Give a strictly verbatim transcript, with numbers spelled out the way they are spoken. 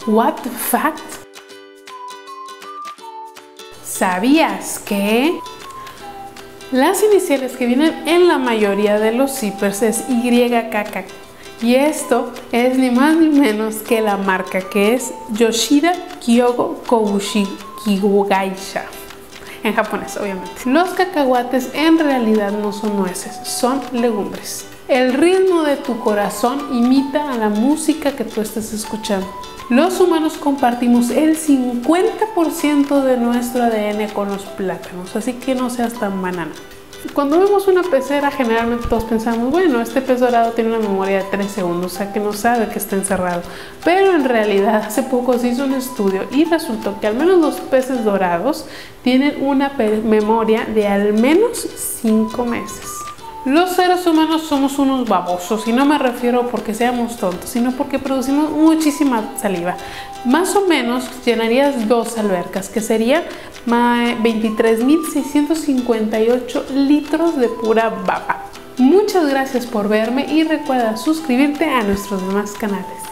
What the fact? ¿Sabías que las iniciales que vienen en la mayoría de los zippers es Y K K? Y esto es ni más ni menos que la marca, que es Yoshida Kyogo Kobushi Kigugaisha. En japonés, obviamente. Los cacahuates en realidad no son nueces, son legumbres. El ritmo de tu corazón imita a la música que tú estás escuchando. Los humanos compartimos el cincuenta por ciento de nuestro A D N con los plátanos, así que no seas tan banana. Cuando vemos una pecera, generalmente todos pensamos, bueno, este pez dorado tiene una memoria de tres segundos, o sea que no sabe que está encerrado. Pero en realidad hace poco se hizo un estudio y resultó que al menos los peces dorados tienen una memoria de al menos cinco meses. Los seres humanos somos unos babosos, y no me refiero porque seamos tontos, sino porque producimos muchísima saliva. Más o menos llenarías dos albercas, que serían veintitrés mil seiscientos cincuenta y ocho litros de pura baba. Muchas gracias por verme y recuerda suscribirte a nuestros demás canales.